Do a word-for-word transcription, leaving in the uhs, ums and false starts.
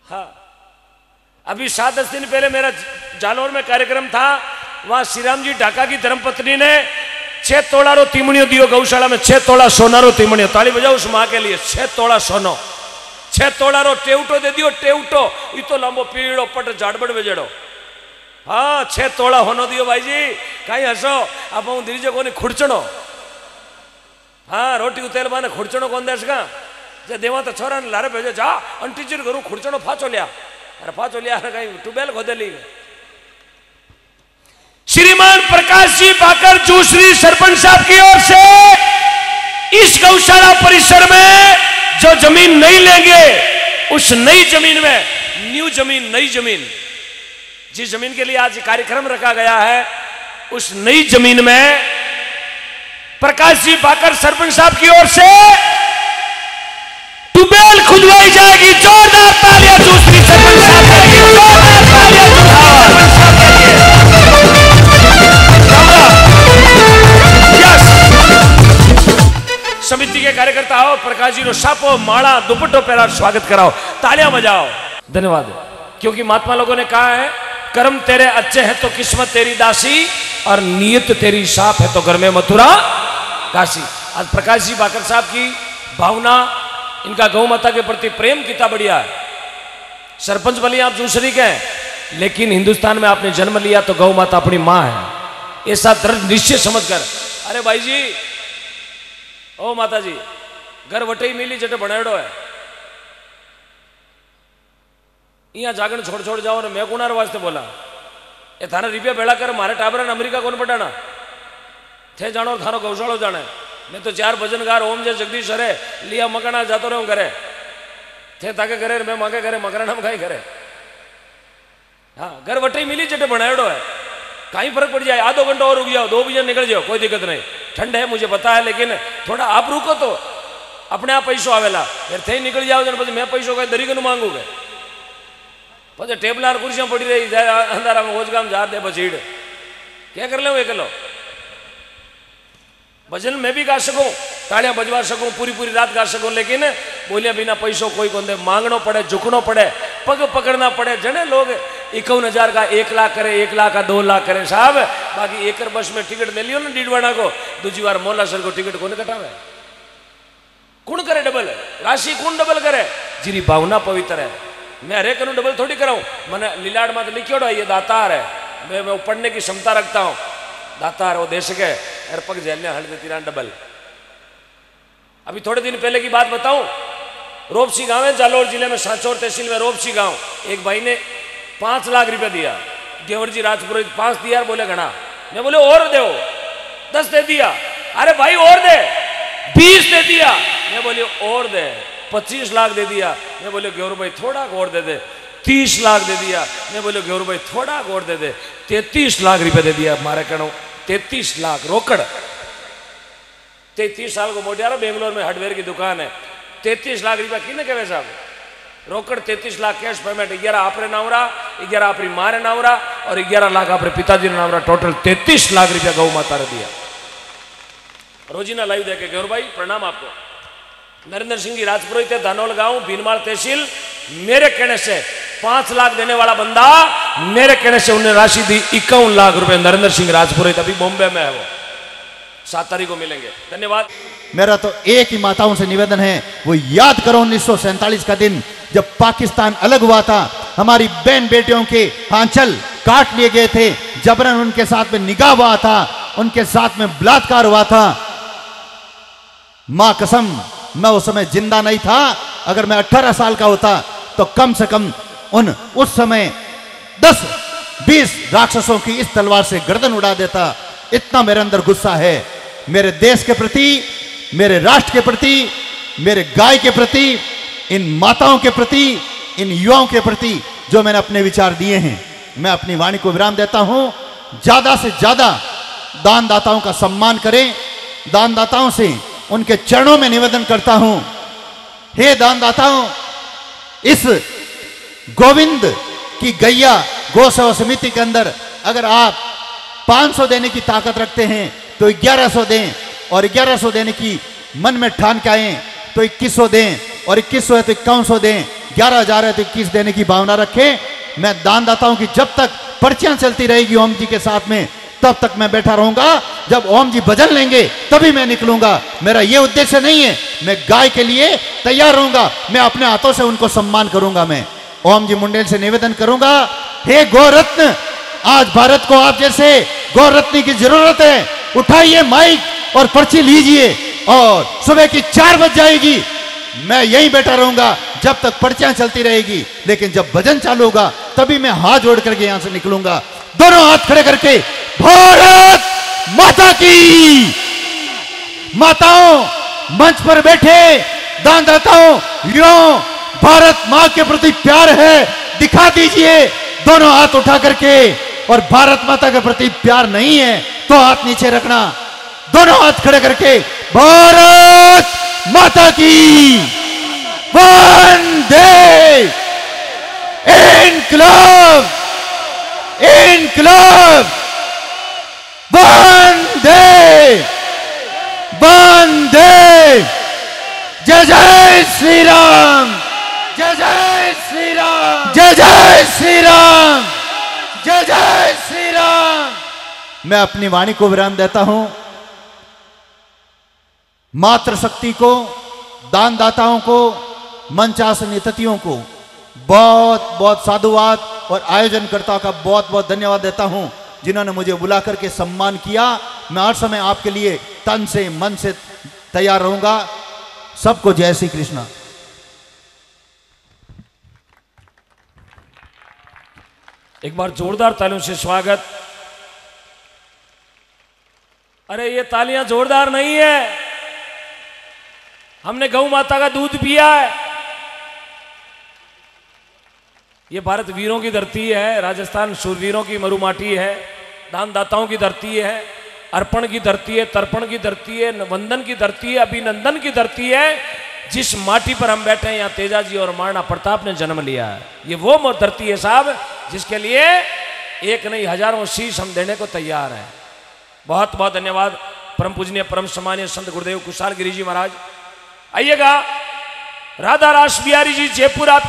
हाँ, अभी सात दस दिन पहले मेरा जालौर में कार्यक्रम था, वहां श्री राम जी ढाका की धर्मपत्नी ने छह तोड़ा रो तीमणियों दियो गौशाला में, छह तोड़ा सोना रो तीमणियों, ताली बजाओ उस माँ के लिए। छह तोड़ा सोनो, छह तोड़ा रो टेवटो दे दियो, टेवटो ये तो लंबो पीड़ो पट झाड़बड़ बेजड़ो। हाँ, छह तोड़ा होनो दियो भाई जी, कहीं हसो आप हूँ दीजिए को खुड़चणो। हाँ, रोटी उतेल माने खुड़चणो कौन देश का जे देवा तो छोरा ने लारे भेजो, जा अंटी जी करूँ खुड़चणो फाचो लिया, अरे फाचो लिया कहीं ट्यूबवेल खोदे ली। श्रीमान प्रकाश जी बाकर जूसरी सरपंच साहब की ओर से इस गौशाला परिसर में जो जमीन नहीं लेंगे, उस नई जमीन में, न्यू जमीन, नई जमीन, जिस जमीन के लिए आज कार्यक्रम रखा गया है, उस नई जमीन में प्रकाश जी बाकर सरपंच साहब की ओर से ट्यूबवेल खुदवाई जाएगी। जोरदार तालियां जूसरी सरपंच साहब के लिए, जोरदार तालियां जूसरी सरपंच साहब के लिए। समिति के कार्यकर्ता हो, प्रकाश जी रो सापो माला दुपट्टो पहरा स्वागत कराओ, तालियां बजाओ। धन्यवाद। क्योंकि महात्मा लोगों ने कहा है, कर्म तेरे अच्छे हैं तो किस्मत तेरी दासी, और नीयत तेरी साफ है तो घर में मथुरा काशी। आज प्रकाश जी बाकर साहब की भावना, इनका गौ माता के प्रति प्रेम कितना बढ़िया है। सरपंच भले आप दूसरी के हैं, लेकिन हिंदुस्तान में आपने जन्म लिया तो गौ माता अपनी मां है, ऐसा दृढ़ निश्चय समझकर। अरे भाई जी, ओ माता जी, घर वटे मिली जटे बनाड़ो है, यहाँ जागण छोड़ छोड़ जाओ। मैं कुनार वास्ते बोला, ये थाने रुपया बेड़ा कर, मारे टाबरा ने अमेरिका कौन पटाना थे जानो, थानो गौशालो जाने। मैं तो चार भजनगार ओम जय जगदीश हरे लिया मकाना जातो रहो घरे थे, ताके करे मैं मांगे करे मकराना में खाई करे। हाँ, घर वटे मिली जटे बनाड़ो है, कहीं फर्क पड़ जाए, आधो घंटा और रुक जाओ, दो बजे निकल जाओ, कोई दिक्कत नहीं। ठंड है मुझे पता है, लेकिन थोड़ा आप रुको तो अपने आप पैसों आवेला, फिर थे निकल जाओ जन मैं पैसों का दरी को मांगू गए, પછી ટેબલા कुर्सियां पड़ी रही जाए अंधारा में ओजगाम जार दे बचीड़ क्या कर ले वो एक लो। भजन में भी गा सकूं, तालियां बजवा सकूं, पूरी पूरी रात गा सकूं, लेकिन बोलिया बिना पैसों कोई को दे, मांगनो पड़े, झुकनो पड़े, पग पकड़ना पड़े। जने लोग इक्यावन हजार का एक लाख करे, एक लाख का दो लाख करे साहब, बाकी एकर बस में टिकट ले लियो ना डीडवाड़ा को, दूसरी बार मोला सर को टिकट कौन कटावे, कौन करे डबल राशि, कौन डबल करे, जिरी भावना पवित्र है। मैं हरेक डबल थोड़ी कराऊं, मैंने लीलाड़ में तो लिखियोड़ा ये दातार है, मैं मैं पढ़ने की क्षमता रखता हूं, दातार वो देश के हर पग झेलने हल देती रहा डबल। अभी थोड़े दिन पहले की बात बताऊं, रोपसी गांव है जालौर जिले में, सांचौर तहसील में रोपसी गांव, एक भाई ने पांच लाख रुपया दिया, गेवर जी राजपुरोहित पांच दिया, बोले घना, मैं बोले और दो, दस दे दिया, अरे भाई और दे, बीस दे दिया, मैं बोले और दे, पच्चीस लाख दे दिया, मैं बोले गौर भाई थोड़ा और दे दे, तीस लाख दे दिया, मैं बोले गौर भाई थोड़ा और दे दे, तैतीस लाख रुपए दे दिया। मारे कहना तैतीस लाख रोकड़, तैतीस साल को मोटियारा बेंगलोर में हार्डवेयर की दुकान है, तैतीस लाख रुपया किने कहे साहब, रोकड़ तैतीस लाख कैश पेमेंट, ग्यारह आपरे नावरा, ग्यारह अपनी मारे नावरा और ग्यारह लाख अपने पिताजी नावरा, टोटल तैतीस लाख रुपया गौ माता ने दिया। रोजीना लाइव देखे गौर भाई प्रणाम आपको। नरेंद्र सिंह जी राजपुरोहित धानोल गांव भीनमाल तहसील, मेरे कहने से पांच लाख देने वाला बंदा, मेरे कहने से उन्हें राशि दी इक्यावन लाख रुपए। नरेंद्र सिंह राजपुरोहित अभी बॉम्बे में है, वो सात तारीख को मिलेंगे। धन्यवाद। मेरा तो एक ही माताओं से निवेदन है, वो याद करो उन्नीस सौ सैंतालीस का दिन जब पाकिस्तान अलग हुआ था, हमारी बहन बेटियों के आंचल काट लिए गए थे, जबरन उनके साथ में निकाह हुआ था, उनके साथ में बलात्कार हुआ था। मां कसम मैं उस समय जिंदा नहीं था, अगर मैं अठारह साल का होता तो कम से कम उन उस समय दस बीस राक्षसों की इस तलवार से गर्दन उड़ा देता। इतना मेरे अंदर गुस्सा है, मेरे देश के प्रति, मेरे राष्ट्र के प्रति, मेरे गाय के प्रति, इन माताओं के प्रति, इन युवाओं के प्रति जो मैंने अपने विचार दिए हैं। मैं अपनी वाणी को विराम देता हूं। ज्यादा से ज्यादा दानदाताओं का सम्मान करें, दानदाताओं से उनके चरणों में निवेदन करता हूं, हे दानदाताओं, इस गोविंद की गैया गौ सेवा समिति के अंदर अगर आप पाँच सौ देने की ताकत रखते हैं तो ग्यारह सौ दें, और ग्यारह सौ देने की मन में ठान के आए तो इक्कीस सौ दें, और इक्कीस सौ है तो इक्यावन सौ दें, ग्यारह हजार है तो इक्कीस देने की भावना रखें। मैं दानदाताओं की जब तक पर्चियां चलती रहेगी ओम जी के साथ में, तब तक मैं बैठा रहूंगा। जब ओम जी भजन लेंगे तभी मैं निकलूंगा। मेरा यह उद्देश्य नहीं है, मैं गाय के लिए तैयार रहूंगा। मैं अपने हाथों से उनको सम्मान करूंगा। मैं ओम जी मुंडेल से निवेदन करूंगा, हे गौरत्न, आज भारत को आप जैसे गौरत्नी की जरूरत है। उठाइए माइक और पर्ची लीजिए और सुबह की चार बज जाएगी, मैं यहीं बैठा रहूंगा जब तक पर्चियां चलती रहेगी। लेकिन जब भजन चालू होगा तभी मैं हाथ जोड़ करके यहां से निकलूंगा। दोनों हाथ खड़े करके भारत माता की। माताओं मंच पर बैठे दानदाताओं, यो भारत मां के प्रति प्यार है, दिखा दीजिए दोनों हाथ उठा करके। और भारत माता के प्रति प्यार नहीं है तो हाथ नीचे रखना, दोनों हाथ खड़े करके भारत माता की। वंदे इनकलाब, इनकलाब, वंदे, वंदे। जय जय श्री राम, जय जय श्री राम, जय जय श्री राम, जय जय श्री राम। मैं अपनी वाणी को विराम देता हूं। मातृशक्ति को, दानदाताओं को, मंचासन अतिथियों को बहुत बहुत साधुवाद और आयोजनकर्ताओं का बहुत बहुत धन्यवाद देता हूं जिन्होंने मुझे बुला करके सम्मान किया। मैं हर समय आपके लिए तन से मन से तैयार रहूंगा। सबको जय श्री कृष्णा। एक बार जोरदार तालियों से स्वागत। अरे ये तालियां जोरदार नहीं है, हमने गौ माता का दूध पिया है। ये भारत वीरों की धरती है, राजस्थान शूरवीरों की मरुमाटी है, दानदाताओं की धरती है, अर्पण की धरती है, तर्पण की धरती है, वंदन की धरती है, अभिनंदन की धरती है। जिस माटी पर हम बैठे हैं यहाँ तेजाजी और महाराणा प्रताप ने जन्म लिया है। ये वो धरती है साहब जिसके लिए एक नहीं हजारों शीश हम देने को तैयार हैं। बहुत बहुत धन्यवाद परम पूजनीय परम सम्मानीय संत गुरुदेव कुशाल गिरी जी महाराज। आइएगा, राधा रास बिहारी जी जयपुर आप